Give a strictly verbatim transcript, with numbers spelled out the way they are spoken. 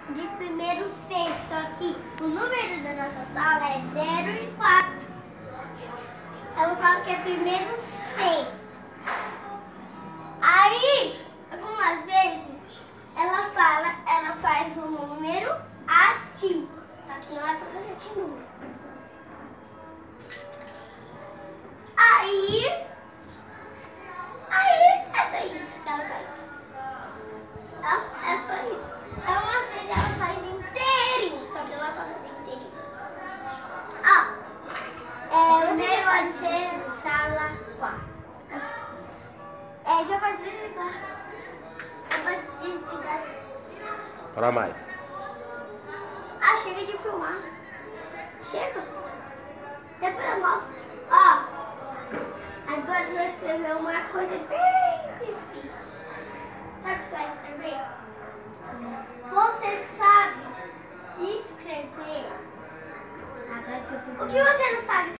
de primeiro C, só que o número da nossa sala é zero e quatro. Ela fala que é primeiro C. Aí, algumas vezes, ela fala, ela faz um número aqui. Aqui não é pra fazer esse número. Aí, aí é só isso que ela faz. Ela, é só isso. Aí umas vezes ela faz inteirinho, só que ela faz inteirinho. Ó, é, primeiro pode ser sala quatro. É, já pode desligar. Já pode desligar. Fala mais. Ah, chega de filmar. Chega. Depois eu mostro. Ó, agora eu vou escrever uma coisa bem difícil. Sabe o que você vai escrever? Você sabe escrever? Agora que eu fiz. O que você não sabe